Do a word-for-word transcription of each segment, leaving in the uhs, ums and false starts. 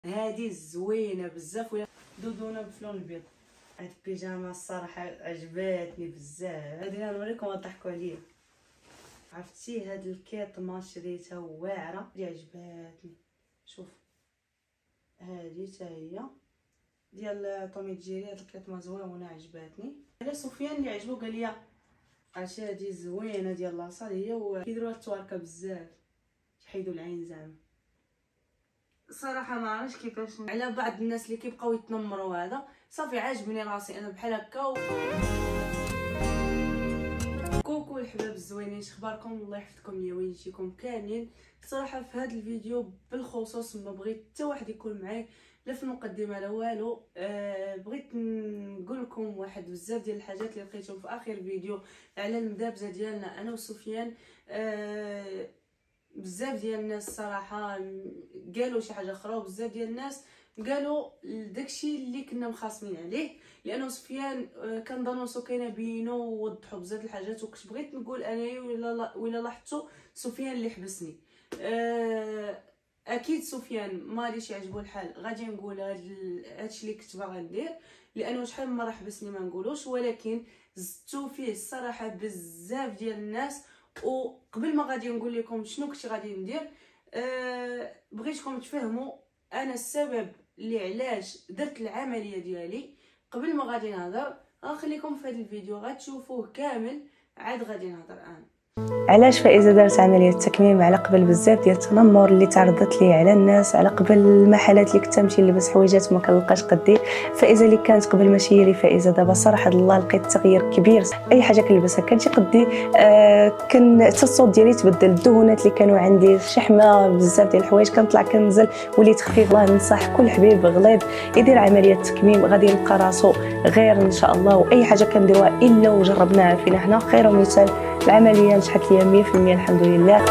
هذه زوينه بزاف ولا دودونه بفلون البيض. هاد البيجامه الصراحه عجباتني بزاف. غادي نوريكم وضحكوا عليا. عرفتي هاد الكيطمه شريتها واعره اللي عجباتني. شوف هذه حتى هي ديال طومي جيري. هاد الكيطمه زوينه عجباتني. على سفيان اللي عجبو قال لي عرفتي هادي زوينه ديال لاصال هي وكيديروها التواركه بزاف يحيدوا العين زعما. صراحه ما عرفتش كيفاش على بعض الناس اللي كيبقاو يتنمروا هذا صافي عاجبني راسي انا بحال هكا و... كوكو الحباب الزوينين شخباركم الله يحفظكم ليا وين جيتكم كاملين. صراحه في هذا الفيديو بالخصوص ما بغيت حتى واحد يكون معايا لا في المقدمه لا والو. أه بغيت نقول لكم واحد بزاف ديال الحاجات اللي لقيتهم في اخر فيديو على المدابزه ديالنا انا وسفيان. أه بزاف ديال الناس صراحه قالوا شي حاجه اخرى وبزاف ديال الناس قالوا داكشي اللي كنا مخاصمين عليه لانه سفيان كنظنوا كاينه بينو ووضحوا بزاف الحاجات وكنت بغيت نقول انايا ولا ولا لاحظتوا سفيان اللي حبسني. أه اكيد سفيان ما غاديش يعجبو الحال غادي نقول هادشي اللي كنت باغا ندير لانه شحال من مره حبسني ما نقولوش ولكن زدتو فيه الصراحه بزاف ديال الناس. وقبل ما غادي نقول لكم شنو كنت غادي ندير أه بغيتكم تفهموا انا السبب اللي علاش درت العمليه ديالي. قبل ما غادي نهضر غنخليكم في هذا الفيديو غتشوفوه كامل عاد غادي نهضر انا علاش فائزه دارت عمليه التكميم على قبل بزاف ديال التنمر اللي تعرضت ليه على الناس على قبل المحلات اللي كنت نمشي نلبس حويجات وما كنلقاش قدي. فائزه اللي كانت قبل ماشي هي فائزه دابا صراحه الله لقيت تغيير كبير. اي حاجه كنلبسها كنجي قدي آه كان حتى الصوت ديالي تبدل. الدهونات اللي كانوا عندي شحمه بزاف ديال الحوايج كنطلع كننزل وليت خفيف. الله ننصح كل حبيب غليظ يدير عمليه التكميم غادي يلقى راسو غير ان شاء الله. واي حاجه كنديروها الا وجربناها فينا حنا خير مثال العمليه نجحت ليا مية في المية الحمد لله.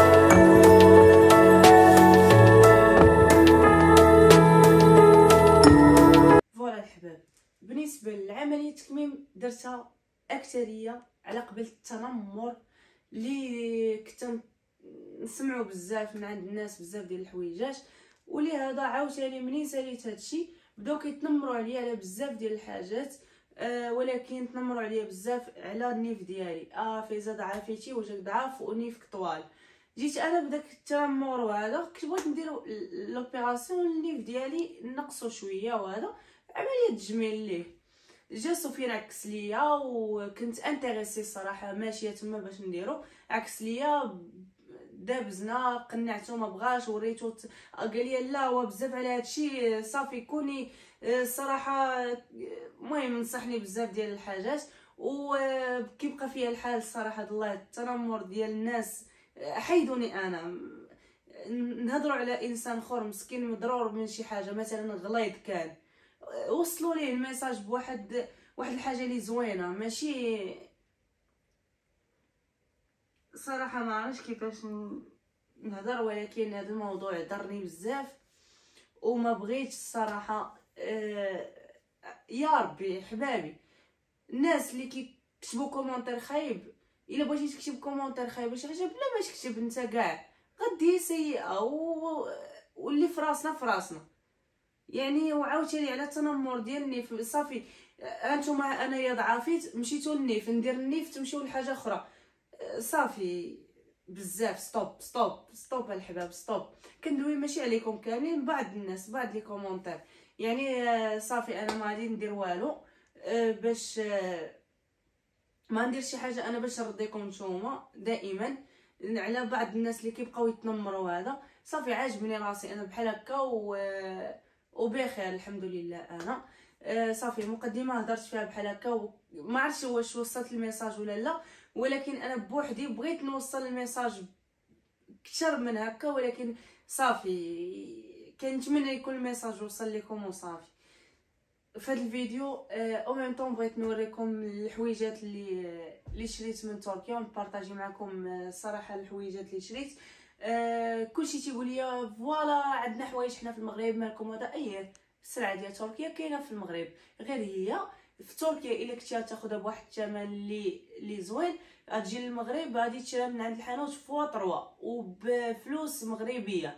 فوالا الحباب بالنسبه للعمليه التكميم درتها اكثريه على قبل التنمر اللي كنت نسمعوا بزاف من عند الناس بزاف ديال الحويجات ولهذا عاوتاني منين ساليت هادشي بداو كيتنمروا عليا على بزاف ديال الحاجات. أه ولكن تنمروا عليا بزاف على النيف ديالي. اه فايزه ضعفتي وجهك ضعف ونيفك طوال. جيت انا بداك التنمر وهذا كنت بغيت ندير لوبيراسيون النيف ديالي نقصو شويه وهذا عمليه تجميل ليه. جا سفيان عكس ليا وكنت انتريسي الصراحه ماشيه تما باش نديرو عكس ليا دابزنا قنعتو ما بغاش وريتو قال لي لا هو بزاف على هادشي صافي كوني الصراحه. المهم نصحني بزاف ديال الحاجات وكيبقى فيها الحال الصراحه الله التنمر ديال الناس حيدوني انا نهضروا على انسان اخر مسكين مضرور من شي حاجه مثلا غليظ كان وصلوا ليه الميساج بواحد واحد الحاجه اللي زوينه ماشي صراحه ما عرفتش كيفاش نهضر ولكن هذا الموضوع ضرني بزاف وما بغيتش الصراحه. أه يا ربي حبابي الناس اللي كيكتبوا كومونتير خايب الا بغيتي تكتب كومونتير خايب شي حاجه بلا ما تكتب انت كاع غدي سيئه و... واللي في راسنا في راسنا يعني. وعاوتاني على التنمر ديال النيف صافي انتوما انايا ضعافيت مشيتو للنيف ندير النيف تمشيو لحاجه اخرى صافي بزاف. ستوب ستوب ستوب الحباب ستوب. كندوي ماشي عليكم كاملين بعض الناس بعض لي كومونتير يعني صافي انا ما غادي ندير والو باش ما ندير شي حاجه انا باش نرضيكم نتوما دائما على بعض الناس اللي كيبقاو يتنمروا هذا صافي عاجبني راسي انا بحال هكا و... وبخير الحمد لله. انا صافي المقدمه هضرت فيها بحال هكا وما عرفتش واش وصلت الميساج ولا لا ولكن انا بوحدي بغيت نوصل الميساج اكثر من هكا ولكن صافي كنتمنى يكون الميساج وصل لكم وصافي. في هذا الفيديو او ميم طون بغيت نوريكم الحويجات اللي اللي شريت من تركيا ونبارطاجي معكم الصراحه الحويجات اللي شريت. أه كلشي تيقول لي فوالا عندنا حوايج حنا في المغرب مالكم هذا ايه السلعه ديال تركيا كاينه في المغرب غير هي في تركيا الا كنتي تاخذها بواحد الثمن اللي اللي زوين غتجي للمغرب غادي تشريها من عند الحانوت فوا طروا وبفلوس مغربيه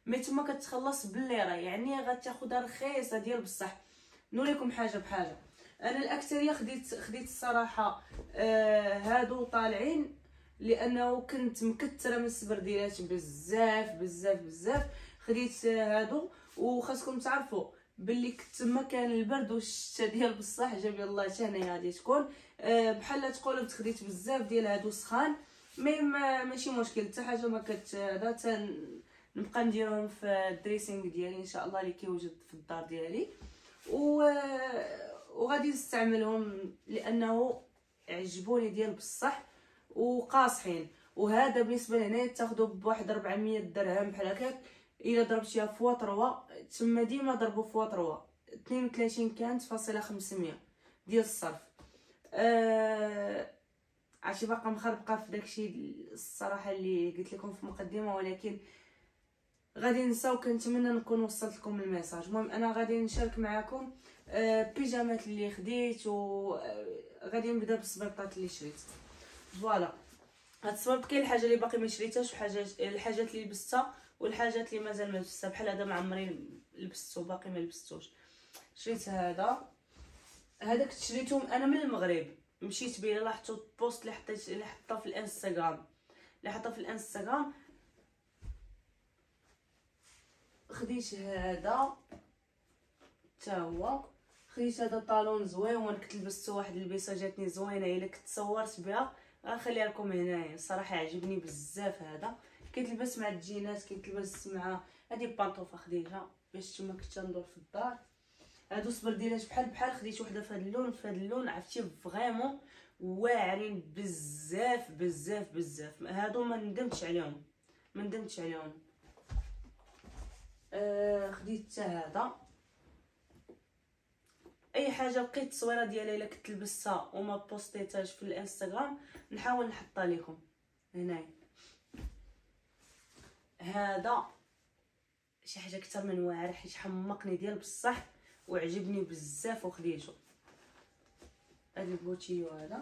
مي تما كتخلص بالليره، يعني غتاخدها رخيصه ديال بصح. نوريكم حاجه بحاجه. انا الاكثريه خديت خديت الصراحه آه هادو طالعين، لانه كنت مكثره من السبرديلات بزاف بزاف بزاف. خديت هادو، وخاصكم تعرفوا باللي كنت ما كان البرد والشتا ديال بصح جاب الله حتى هنايا غادي تكون أه بحال تقولوا خديت بزاف ديال هادو سخان، مي ما ماشي مشكل حتى حاجه ما كت هذا نبقى نديرهم في الدريسينغ ديالي ان شاء الله اللي كيوجد في الدار ديالي، و وغادي نستعملهم لانه عجبوني ديال بصح وقاصحين. وهذا بالنسبه لهنايا تاخذوا بواحد أربعمية درهم بحال هكاك، الا ضربتيها في واطروا تما ديما ضربوا في واطروا اثنين وثلاثين كانت فاصله خمسمية ديال الصرف. أه... عرفتي باقا مخربقه في داكشي الصراحه اللي قلت لكم في المقدمه، ولكن غادي نسى، وكنتمنى نكون وصلت لكم الميساج. المهم انا غادي نشارك معكم أه... بيجامات اللي خديت، وغادي نبدا بالصبيطات اللي شريت. فوالا هاد الصبيط كاين الحاجه اللي باقي ما شريتهاش، وحاجات الحاجات اللي لبستها والحاجات اللي مازال ما لبستها. بحال هذا ما عمري لبستو باقي ما لبستوش. شريت هذا هذا كنت شريتهم انا من المغرب، مشيت به لاحظتوا البوست اللي حطيت اللي حطها في الانستغرام اللي حطها في الانستغرام خديت هذا حتى هو. خديت هذا طالون زويون، كنت لبستو واحد البيسه جاتني زوينه، الا كنت صورت بها غنخليها لكم هنايا. صراحه عجبني بزاف هذا، كيتلبس مع الجينات، كيتلبس مع هذه بانطوفه خديتها باش تما كنت ندور في الدار. هادو سبرديلات بحال بحال خديت وحده في هذا اللون في هذا اللون، عرفتي فريمون واعرين بزاف بزاف بزاف. هادو ما ندمتش عليهم ما ندمتش عليهم. آه خديت حتى هذا. اي حاجه لقيت التصويره ديالها الا كنت لبستها وما بوستيتهاش في الانستغرام نحاول نحطها لكم هنايا. هذا شي حاجه اكثر من واعر، حيت حمقني ديال بصح وعجبني بزاف وخديته. هذا البوتيو هذا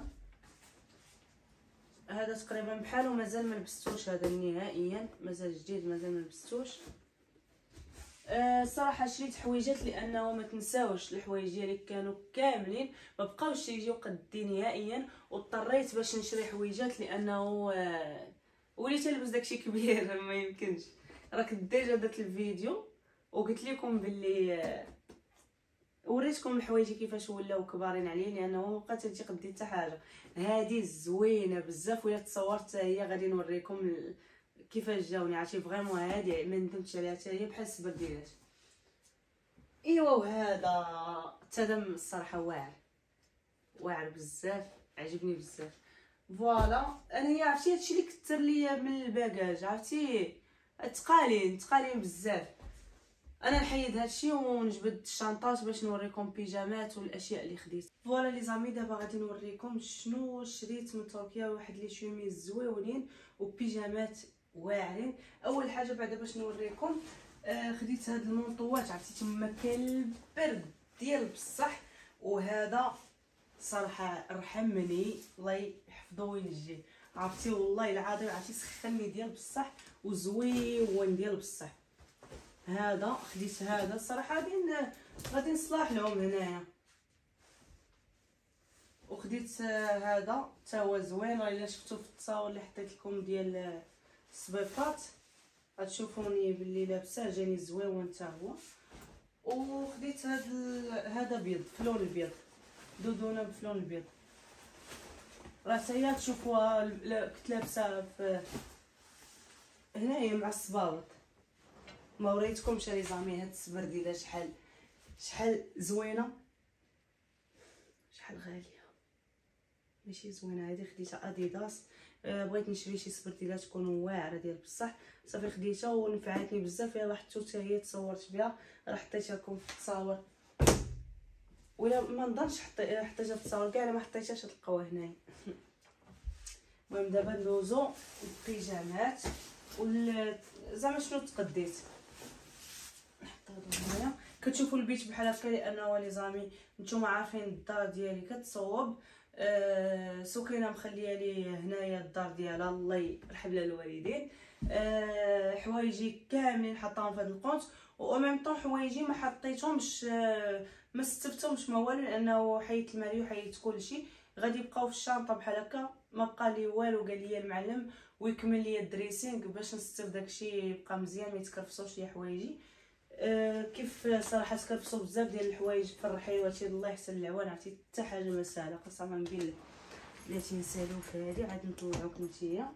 هذا تقريبا بحالو مازال ما لبستوش، هذا نهائيا مازال جديد مازال ما لبستوش. أه صراحه شريت حويجات لانه ما تنساوش الحوايج ديالي كانوا كاملين ما بقاوش يجيو قدي نهائيا، واضطريت باش نشري حويجات لانه أه وليت نلبس داكشي كبير ما يمكنش. راك ديجا درت الفيديو وقلت لكم باللي أه وريتكم الحوايج كيفاش ولاو كبارين عليه، لانه ما بقات تجي قدي حتى حاجه. هذه زوينه بزاف، ولا تصورت هي غادي نوريكم كيفاش جاوني. عرفتي فريمون هادي ما ندمتش عليها حتى هي بحال السبرديلات. ايوا وهذا تدم الصراحه واعر واعر بزاف، عجبني بزاف. فوالا انا هي عرفتي هادشي اللي كثر ليا من الباكاج، عرفتي تقالين تقالين بزاف. انا نحيد هادشي ونجبد الشنطات باش نوريكم بيجامات والاشياء اللي خديت. فوالا لي زامي دابا غادي نوريكم شنو شريت من تركيا. واحد لي شوميز زويونين وبيجامات واعرين. اول حاجه بعدا باش نوريكم آه خديت هاد المنطوات، عرفتي تما كاين البرد ديال بصح، وهذا صراحه رحمني الله يحفظه وينجيه. عرفتي والله العظيم عرفتي سخني ديال بصح وزويون ديال بصح. هذا خديت هذا الصراحه غادي غادي نصلح لهم هنايا. وخديت هذا حتى هو زوين، الا شفتو في التصاور اللي حطيت لكم ديال السبيطات غتشوفوني باللي لابسه جاني زويون حتى هو. وخديت هذا هذا بيض فلون البيض، دودونه بفلون البيض. راه حتى هي تشوفوها كنت لابسه في هنايا مع الصباوط. ما وريتكمش لي زامي هاد السبرديله شحال شحال زوينه شحال غاليه، ماشي زوينه. هذه خديتها اديداس. أه بغيت نشري شي سبرديله تكون واعره ديال بصح، صافي خديتها ونفعتني بزاف. يلاه حتى حتى هي تصورت بها، راه حطيتها لكم في التصاور، ولا ما نظنش حطي حطيتها في التصاور كاع، ما حطيتهاش تلقاوها هنايا. المهم دابا ندوزو البيجامات وال زعما شنو تقديت. نحط هادو هنايا كتشوفوا البيت بحال هكا، لانه لي زامي نتوما عارفين الدار ديالي كتصوب. أه سكينه مخليه لي هنايا الدار ديالها الله يرحم لها الوالدين. أه حوايجي كاملين حطاهم في هذا الكونت، و ميم طون حوايجي ما حطيتهمش أه ما ستفتهمش ما والو، لانه حيت المالي وحيت كلشي غادي يبقاو في الشنطه بحال هكا. ما بقى لي والو، قال لي المعلم ويكمل لي الدريسينغ باش نستف داكشي يبقى مزيان ما يتكرفسوش لي حوايجي. أه كيف صراحه تكرفسوا بزاف ديال الحوايج في الرحيل وهادشي، الله يحسن العوان، عرفتي حتى حاجه ما ساهله قسما بالله. بلاتي نسالو في هادي عاد نطلعوك نتيا.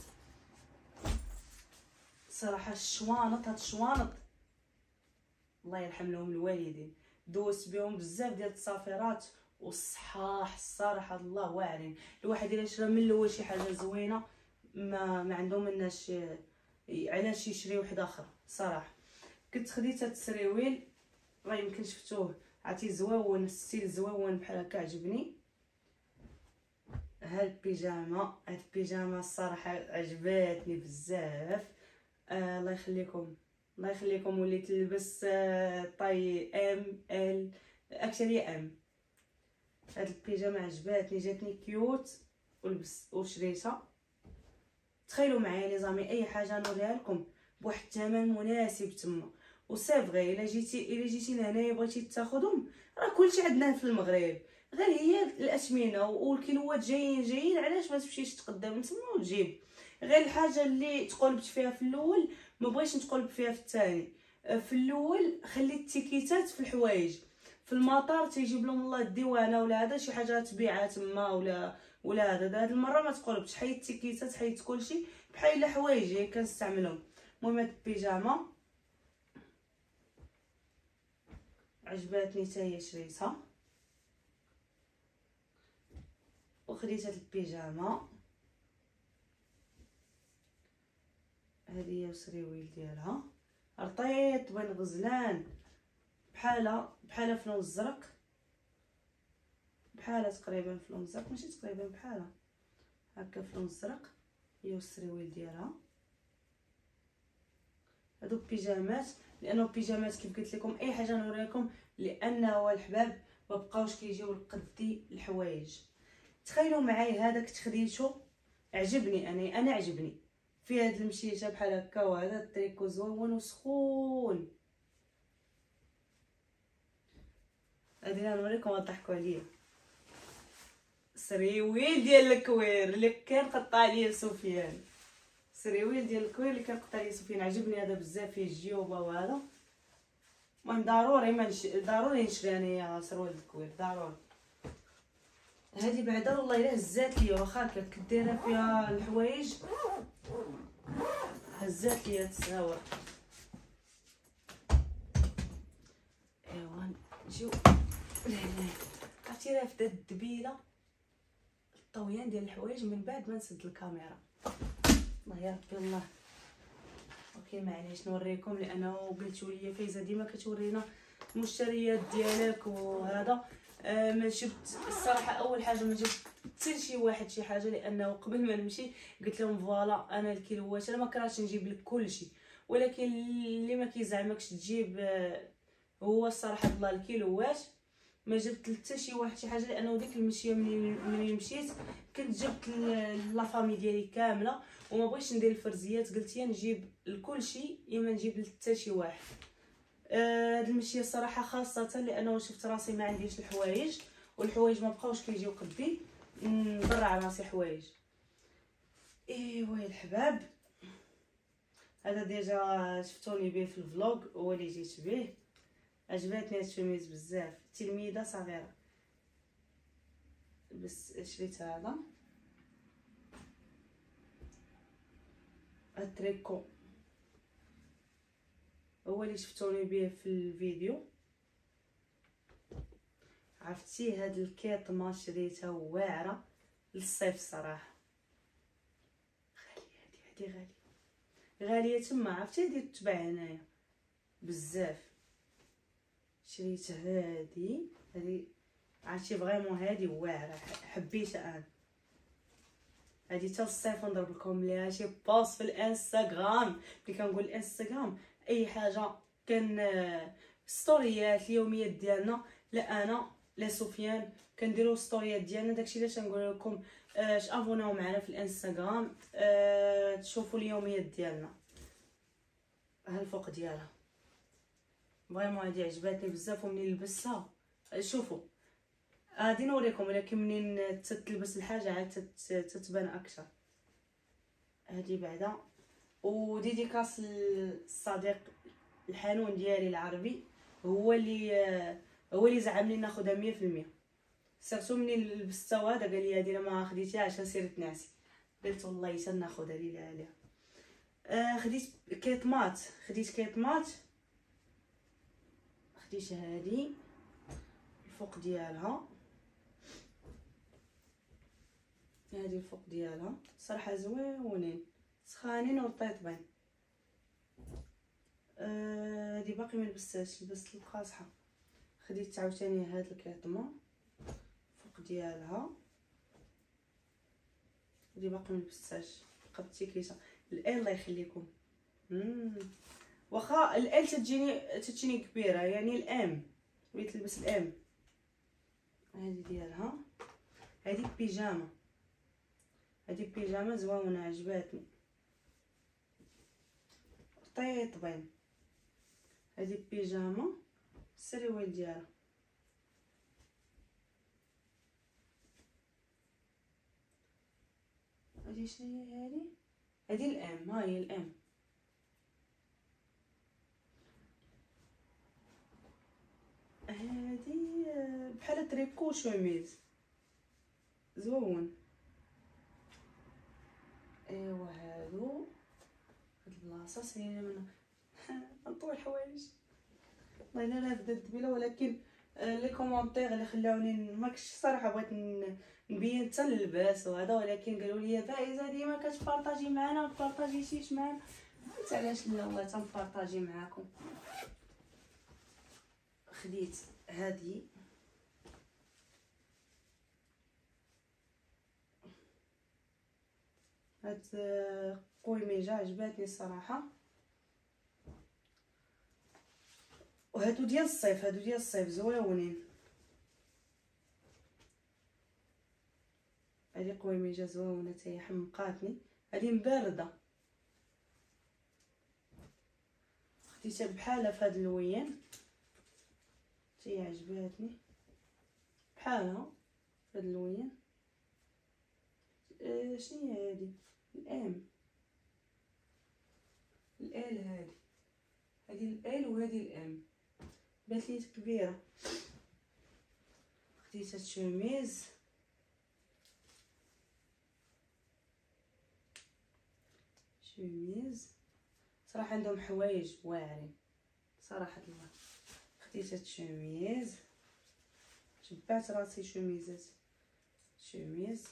صراحه الشوانط، هاد الشوانط الله يرحم لهم الوالدين، دوزت بهم بزاف ديال التصافيرات والصحاح الصراحه الله واعرين. الواحد الا شرا من الاول شي حاجه زوينه ما ما عندهم مناش علاش يشري واحد اخر. صراحه كنت خديت هاد السريويل راه يمكن شفتوه، عرفتي زوون، الستيل زوون بحال هكا عجبني. هاد البيجامه، هاد البيجامه الصراحه عجباتني بزاف. آه الله يخليكم الله يخليكم. وليت نلبس آه طاي ام ال اكثريه ام. هاد البيجامه عجباتني، جاتني كيوت ولبس وشريتها. تخيلوا معايا لي زامي اي حاجه نوريها لكم بواحد الثمن مناسب تما، وسي فغي الا جيتي الا جيتي لهنايا بغيتي تاخذهم راه كلشي عندنا في المغرب، غير هي الاثمنه والكيلوات جايين جايين. علاش ما تمشيش تقدم تما وتجيب؟ غير الحاجه اللي تقلبت فيها في الاول ما بغيتش نتقلب فيها في الثاني. في الاول خليت التيكيتات في الحوايج، في المطار تيجيب لهم الله الديوانه ولا هذا شي حاجه تبيعها تما ولا ولا هذا. هاد المره ما تقلبتش، حيت التيكيتات حيت كلشي بحال الا حوايجي كنستعملهم. المهم هاد البيجامه عجباتني حتى هي شريتها وخديت هاد البيجامه. هذه هي السريويل ديالها رطيط بين غزلان بحالها بحالها في لون الزرق، بحالها تقريبا في لون الزرق، ماشي تقريبا بحالها هكا في لون الزرق. هي السريويل ديالها. هادو بيجامات، لانه بيجامات كيف قلت لكم اي حاجه نوريكم لانه الحباب ما بقاوش كيجيو لقدي الحوايج. تخيلوا معايا هذا كنت خديتو عجبني، انا انا عجبني في هاد المشيشه بحال هكا، وهذا التريكو زوين وسخون. غادي نوريكم وضحكوا عليا. سريويل ديال الكوير اللي كان قطع عليا سفيان، سريويل ديال الكوير اللي كان قطع عليا سفيان عجبني هذا بزاف، فيه الجيوبه وهذا. المهم ضروري ما نش... ضروري نشري انايا سروال الكوير ضروري. هذه بعدا والله الا هزات ليا، واخا كنت دايره فيها الحوايج هزات ليا التصاور. ايوا نجيو لهنا. عرفتي راه بدات الدبيله الطويان ديال الحوايج من بعد ما نسد الكاميرا. الله يا ربي الله. اوكي معليش نوريكم، لانه قلتوا لي فايزه ديما كتورينا المشتريات ديالك وهذا. آه ما جبت الصراحه اول حاجه ما جبت حتى شي واحد شي حاجه، لانه قبل ما نمشي قلت لهم فوالا انا الكيلوات انا ما كرهتش نجيب لك كلشي، ولكن اللي ما كيزعمكش تجيب آه هو الصراحه الله الكيلوات. ما جبت حتى شي واحد شي حاجه، لانه ديك المشيه ملي مشيت كنت جبت لافامي ديالي كامله وما بغيتش ندير الفرزيات. قلت يا نجيب لكلشي يا ما نجيب حتى شي واحد. آه هاد المشيه صراحه خاصه لانه شفت راسي ما عنديش الحوايج، والحوايج ما بقاوش كيجيو قدي، نضرع راسي حوايج. ايوا يا الحباب، هذا ديجا شفتوني به في الفلوق هو اللي جيت به. عجبتني هاد الشميز بزاف، تلميذه صغيره بس شريت هذا التريكو هو اللي شفتوني به في الفيديو. عرفتي هاد الكيطمه شريتها واعره للصيف صراحه، غاليه هادي هادي غاليه غاليه تما. عرفتي هادي تتباع هنايا بزاف. شريت هادي هادي عرفتي فريمون هادي واعره حبيتها انا. هادي حتى الصيف نضرب لكم ليها شي بوست في الانستغرام. ملي كنقول الانستغرام اي حاجه كان ستوريات اليوميات ديالنا، لا انا لي سفيان كنديروا ستوريات ديالنا. داكشي علاش نقول لكم اش ابوناو معنا في الانستغرام، أه تشوفوا اليوميات ديالنا. ها الفوق ديالها فريمون هادي عجباتني بزاف، ومنين لبستها شوفوا غادي نوريكم، ولكن منين تتلبس الحاجه عاد تتبان اكثر. هادي بعدا وديديكاس الصديق الحانون ديالي العربي، هو اللي هو اللي زعمني ناخذها مية في المية. سيرتو منين لبستها وهذا قال لي هادي ما خديتيهاش سيري تنعسي، قلت والله حتى ناخذها ليله عليها. آه خديت كيت مات، خديت كيت مات، خديت هادي الفوق ديالها، هادي الفوق ديالها صراحه زوينين سخانين ورطيطبين. آه هادي باقي ما لبستهاش، لبست القاصحه. خديت عاوتاني هاد الكيطمه فوق ديالها، هادي باقي ما لبستهاش، بقات تيكيشه. الال الله يخليكم، امم واخا الال تجيني تجيني كبيره، يعني الام وليت تلبس الام. هادي ديالها، هادي بيجامه، هادي بيجامه زوينه عجباتني طيطبين. هادي بيجامه السروال ديالها، هادي شنو هي هادي؟ هادي الام، ها هي الام. هادي بحال تريكو شوميز زوون. ايوا هادو هاد البلاصه سالينا من نطوي الحوايج والله الا لا بدات دبيله، ولكن لي كومونتير اللي خلاوني ماكش صراحه بغيت نبين حتى اللباس وهذا، ولكن قالوا لي فايزه ديما كتبارطاجي معنا ما بارطاجيتيش معنا، قلت علاش لا والله تنبارطاجي معاكم. خديت هذه هاد قويميجه عجباتني الصراحه، وهادو ديال الصيف، هادو ديال الصيف زويونين. هادي قويميجه زوينه تاهي حمقاتني، هادي مبارده خديتها بحالها في هاد اللوين تاهي عجباتني بحالها في هاد اللوين. أه شنو هي هادي؟ الام الال، هادي هادي الال وهادي الام، بانت لي كبيره. خديت هاد الشوميز شوميز صراحه عندهم حوايج واعرين صراحه الله. خديت هاد الشوميز، شبعت راسي شوميزات، شوميز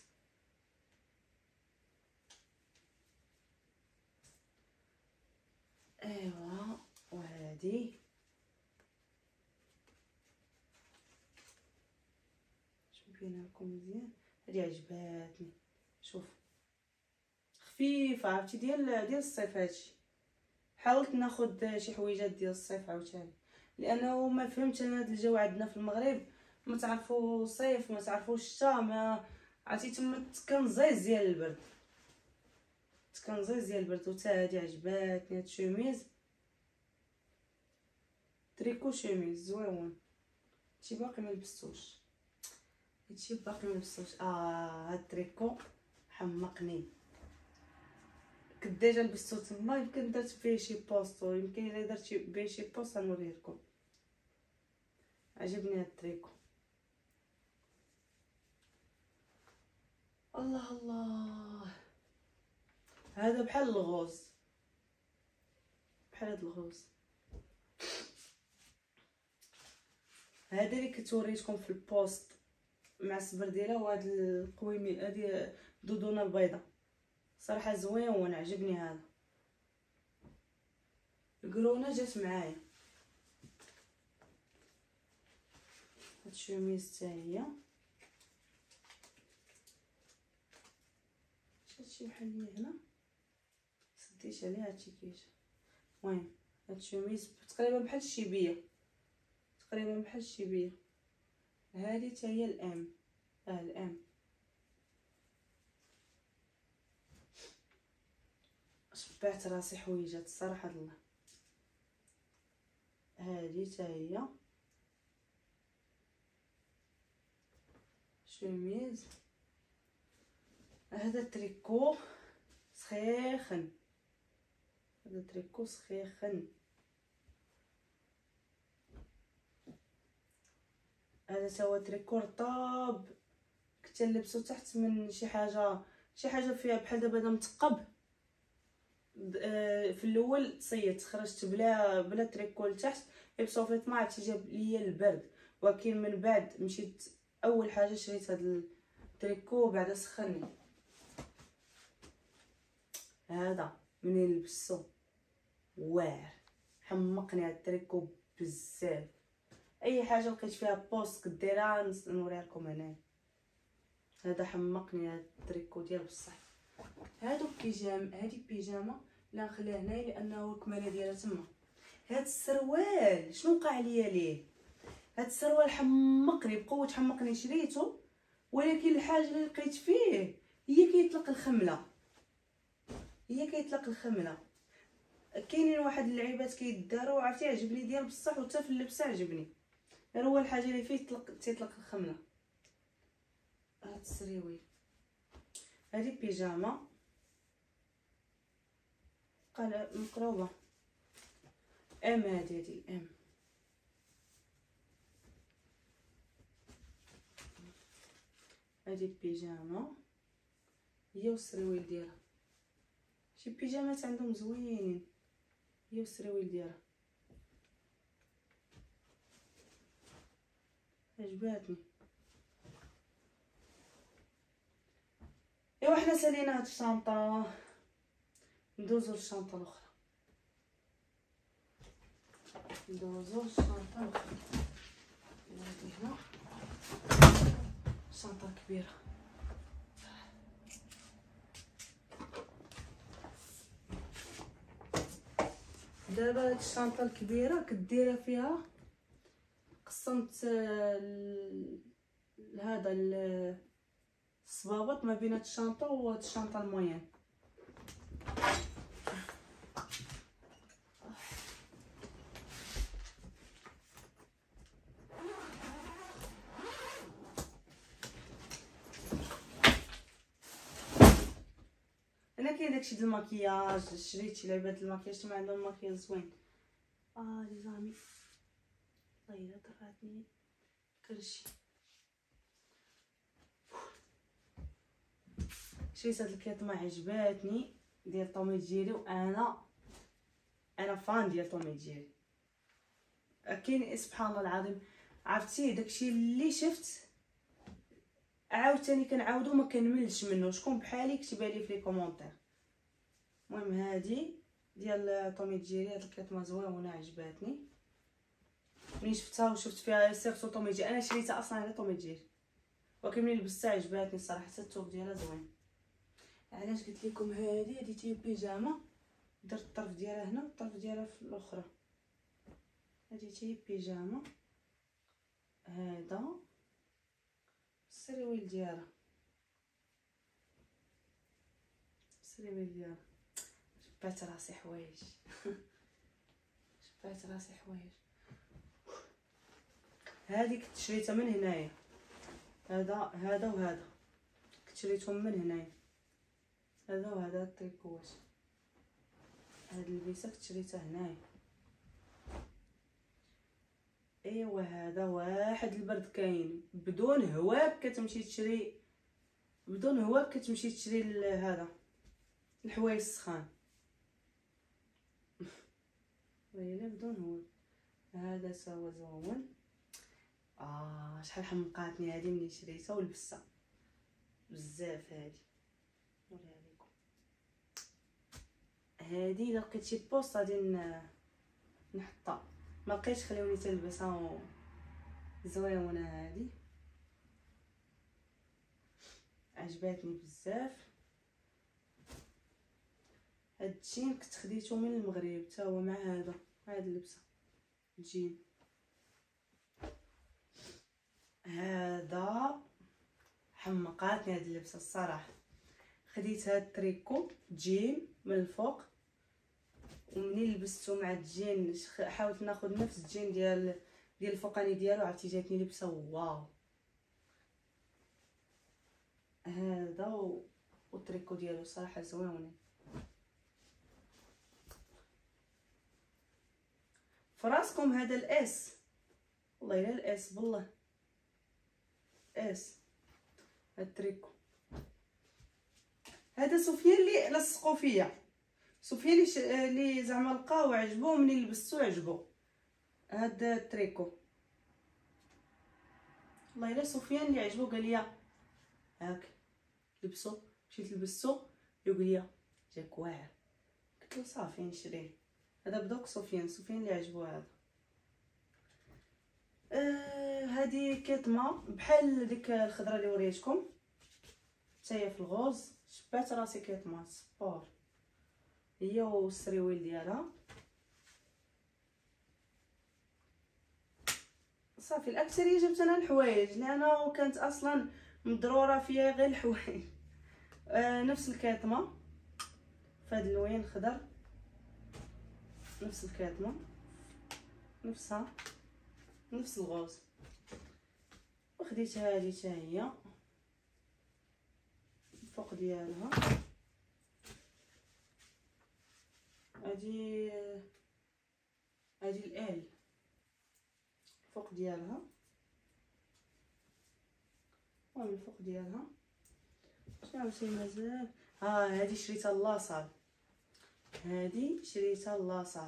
ايوا. وهادي شوف بينا لكم مزيان، هادي عجباتني شوف خفيفه عرفتي ديال ديال الصيف. هادشي حاولت ناخذ شي حويجات ديال الصيف عاوتاني، لانه ما فهمتش انا هاد الجو عندنا في المغرب ما تعرفوا صيف ما تعرفوا الشتا، ما عرفتي تما كنزيز ديال البرد، كنزيز ديال البرد. وتا هادي عجباتني هاد الشوميز تريكو شوميز زويون. هادشي باقي ما لبستوش، هادشي باقي ما لبستوش. اه هاد التريكو حمقني، كنت ديجا لبستو تما، يمكن درت فيه شي بوست، ويمكن الا درت بيه شي بوست غنوريه لكم. عجبني هاد التريكو الله الله. هذا بحال الغوز، بحال هاد الغوز. هذا اللي كنت وريتكم في البوست مع السبرديله، وهاد القويمي هادي دودونه البيضه صراحه زوين عجبني. هذا القرونه جات معايا. هاد الشوميز حتى هي هادشي بحال لي هنا سديت عليها هادشي كيجي. المهم هاد الشوميز تقريبا بحال الشيبيه، تقريبا بحال الشيبيه هذه حتى هي الام. اه الام شبعت راسي حويجات الصراحه الله. هذه حتى هي شوميز. هذا تريكو سخيخن، هذا تريكو سخيخن. هذا تا هو تريكو رطاب، كنت نلبسو تحت من شي حاجه شي حاجه فيها بحال دابا هذا مثقب. في الاول تصيت خرجت بلا بلا تريكو لتحت، لبسو في طماع تيجاب ليا البرد، ولكن من بعد مشيت اول حاجه شريت هذا التريكو بعدا سخنني. هذا منين لبستو واعر، حمقني هذا التريكو بزاف. اي حاجه لقيت فيها بوست كديرها نوريها لكم هنا. هذا حمقني هذا التريكو ديال بصح. هادو بيجام، هذه بيجامه لا نخليها هنايا لانه الكماله ديالها تما. هاد السروال شنو وقع ليا ليه؟ هاد السروال حمقني بقوه، حمقني شريته، ولكن الحاجه اللي لقيت فيه هي كيطلق الخمله، هي كيطلق الخمله. كاينين واحد اللعيبات كيداروا عرفتي عجبني ديال بصح، وحتى في اللبس عجبني، غير هو الحاجه اللي فيه تطلق تيطلق الخمله. هاد السريوي هذه بيجامه قال مقروبه ام. هادي هادي ام. هادي بيجامه هي والسرويل ديالها. شي بيجامات عندهم زوينين، هي والسرويل ديالها عجباتني. ايوا حنا سالينا هاد الشنطه، ندوزو للشنطه الاخرى. ندوزو للشنطه الاخرى. هادي هنا شنطه كبيره. دابا هاد الشنطه الكبيره كديرها فيها، قسمت هذا الصبابط ما بين هاد الشنطه وهاد الشنطه الموين. انا كاين داكشي ديال المكياج، شريت شي لعبات المكياج ما عندهم مكياج زوين. اه لي زامي الله الا طراتني كرشي. شريت هاد الكيطمه عجباتني ديال طومي جيري، وانا انا فان ديال طومي جيري. كاين سبحان الله العظيم، عرفتي داكشي اللي شفت عاوتاني كنعاودو ما كنملش منه. شكون بحالي كتبها لي في لي كومونتير. المهم هادي ديال طومي جيري، هاد الكيطمه زوينه عجباتني. ملي شفتها وشفت فيها سيرتو طومي جيري، انا شريتها اصلا على طومي جيري، ولكن ملي لبستها عجباتني الصراحه، حتى الثوب ديالها زوين. علاش قلت لكم هذه هذه تي بيجامه، درت الطرف ديالها هنا والطرف ديالها في الاخرى. هذه تي بيجامه، هذا السريويل ديالها، السريويل ديالها. شبعت راسي حوايج شبعت راسي حوايج. هذه كنت شريتها من هنايا، هذا هذا وهذا كنت شريتهم من هنايا، هذا وهذا التريكوات. هاد اللبسه كنت شريتها هنايا. ايوا هذا واحد البرد كاين بدون هواب كتمشي تشري، بدون هواب كتمشي تشري هذا الحوايج السخان ويلا بدون هواب. هذا سوا زوين. اه شحال حمقاتني هذه ملي شريتها ولبستها بزاف. هذه نوريها لكم. هذه الا لقيت شي بوست غادي نحطها، ما بقيتش خليوني تلبسها زوينه. هذه عجباتني بزاف. هاد الجين كنت خديته من المغرب حتى هو مع هذا هاد اللبسه الجين. هذا حماقاتني هاد اللبسه الصراحه. خديت هاد التريكو جين من الفوق، ومنين لبستو مع الجين حاولت ناخذ نفس الجين ديال ديال الفوقاني ديالو، عرفتي جاتني لبسه واو. هذا و... والتريكو ديالو صراحه زويونين. فراسكم هذا الاس، والله الا الاس بالله اس. هاد التريكو هذا سفيان اللي لصقوا فيا، سفيان اللي ش... اللي زعما لقاو عجبو، منين لبستو عجبو هذا التريكو. والله الا سفيان اللي عجبو قال لي هاك لبسو، مشيت لبستو يقول لي جاك واعر، قلت له صافي نشريه. هذا بدوك سفيان سفيان اللي عجبو هذا. آه هذه كتمه بحال ديك الخضره اللي وريتكم، حتى هي في الغوز، شبات راسي كتمه سبور هي والسريويل ديالها. صافي الاكثريه جبت انا الحوايج لانه كانت اصلا مضروره فيها غير الحوايج. آه نفس الكاتمه فهاد اللوين خضر، نفس الكاتمه نفسها نفس الغوز. وخديت هذه حتى هي الفوق ديالها، هذه هذه الال الفوق ديالها ومن الفوق ديالها. شنو شي مازال؟ ها هذه شريتها لاصال، هذه شريتها لاصال.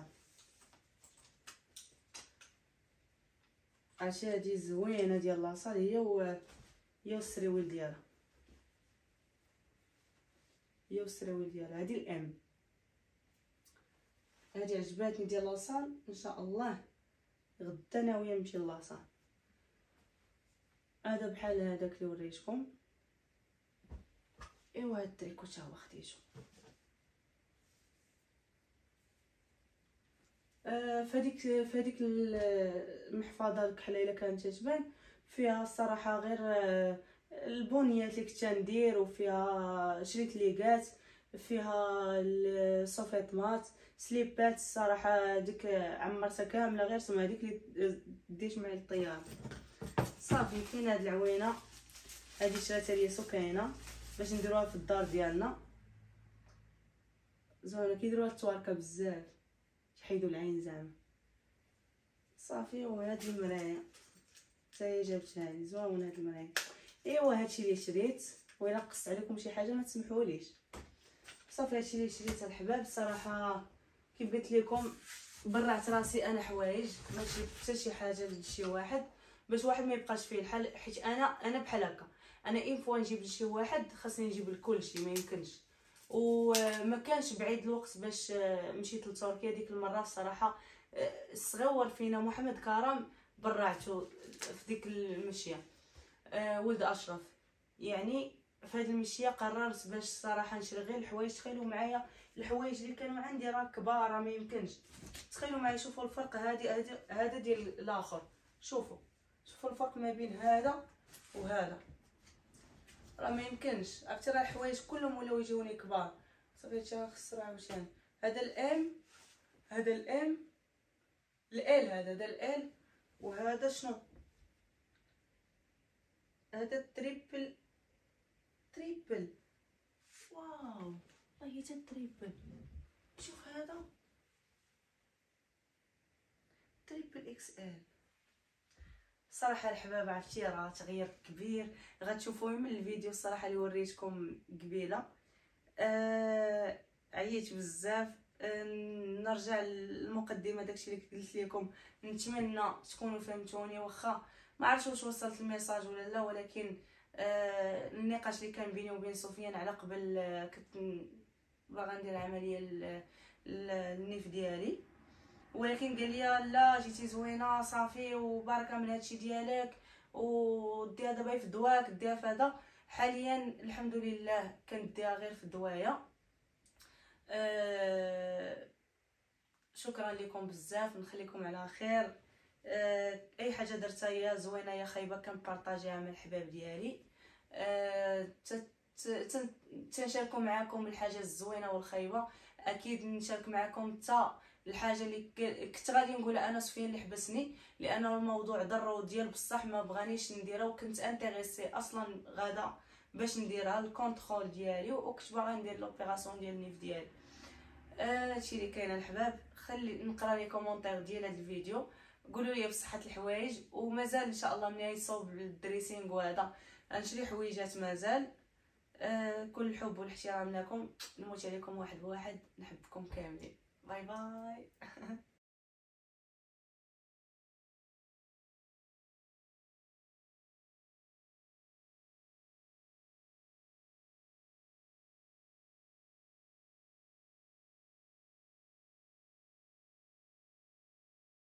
عرفتي هذه زوينه ديال لاصال، هي و هي والسريويل ديالها، هي والسريويل ديالها. هذه الام، هذه عجباتني ديال لاصال. ان شاء الله غدا ناويه نمشي لاصال. هذا بحال هذاك اللي وريتكم. ايوا هاد التريكو تا هو خديتو. آه فهاديك فهاديك المحفظه الكحله الا كانت تبان فيها الصراحه غير آه البونيات اللي كنت ندير، وفيها شريت ليغات، فيها الصوفيطمات سليبات. الصراحه ديك عمرتها كامله غير سما هذيك اللي ديت معايا للطياره. صافي كاين هاد العوينه هادي شراتها ليا سكينه باش نديروها في الدار ديالنا، زوينه كيديروها التواركه بزاف يحيدوا العين زعما. صافي وهاد المرايه حتى هي جابتها لي زوينه هاد المرايه. ايوا هادشي اللي شريت، وإلا قصت عليكم شي حاجه ما تسمحوليش. صافي هادشي اللي شريت الحباب. الصراحه كيف قلت لكم برعت راسي انا حوايج، ما جبت حتى شي حاجه لشي واحد باش واحد ما يبقاش فيه الحال، حيت انا انا بحال هكا. انا اين فوا نجيب لشي واحد خاصني نجيب لكل شيء، ما يمكنش. وما كانش بعيد الوقت باش مشيت لتركيا ديك المره. الصراحه الصغيور فينا محمد كرم برعته في ديك المشيه، ولد اشرف يعني. في هذه المشيه قررت باش الصراحه نشري غير الحوايج. تخيلوا معايا الحوايج اللي كانوا عندي راه كبار، ما يمكنش. تخيلوا معايا شوفوا الفرق. هذه هذا ديال الاخر، شوفوا شوفوا الفرق ما بين هذا وهذا، راه ما يمكنش. عرفتي راه الحوايج كلهم ولاو يجوني كبار. صافي حتى خسر عاوتاني. هذا الام، هذا الام، الال، هذا هذا الال، وهذا شنو؟ هذا التريبل. تريبل واو، والله حتى التريبل. شوف هذا تريبل اكس ال. صراحه الحباب عرفتي راه تغيير كبير، غتشوفوه من الفيديو الصراحه اللي وريتكم قبيله. آه عييت بزاف. آه نرجع للمقدمه داكشي اللي قلت لكم. نتمنى تكونوا فهمتوني، واخا ما عرفتش واش وصلت الميساج ولا لا، ولكن آه النقاش اللي كان بيني وبين سفيان على قبل آه كنت باغا ندير عمليه النيف ديالي، ولكن قال لي لا جيتي زوينه صافي وباركه من هادشي ديالك، وديها دابا في دواك ديها في هذا. حاليا الحمد لله كنديها غير في دوايا. أه شكرا لكم بزاف، نخليكم على خير. أه اي حاجه درتها يا زوينه يا خايبه كنبارطاجيها مع الحباب ديالي. أه تنشاركوا معكم الحاجه الزوينه والخايبه. اكيد نشارك معكم حتى الحاجه اللي كنت غادي نقولها انا صفيه اللي حبسني، لانه الموضوع ضر ديال بصح ما بغانيش نديرها، وكنت انتريسي اصلا غادا باش نديرها الكونترول ديالي، وكنت باغا ندير لوبيراسيون ديال النيف ديالي. هادشي اللي كاين الحباب. خلي نقرا لي كومونتير ديال هذا الفيديو، قولوا لي بصحه الحوايج، ومازال ان شاء الله ملي يصوب الدريسينغ وهذا غنشري حويجات مازال. آه كل الحب والاحترام لكم، نموت عليكم واحد بواحد، نحبكم كاملين. باي باي.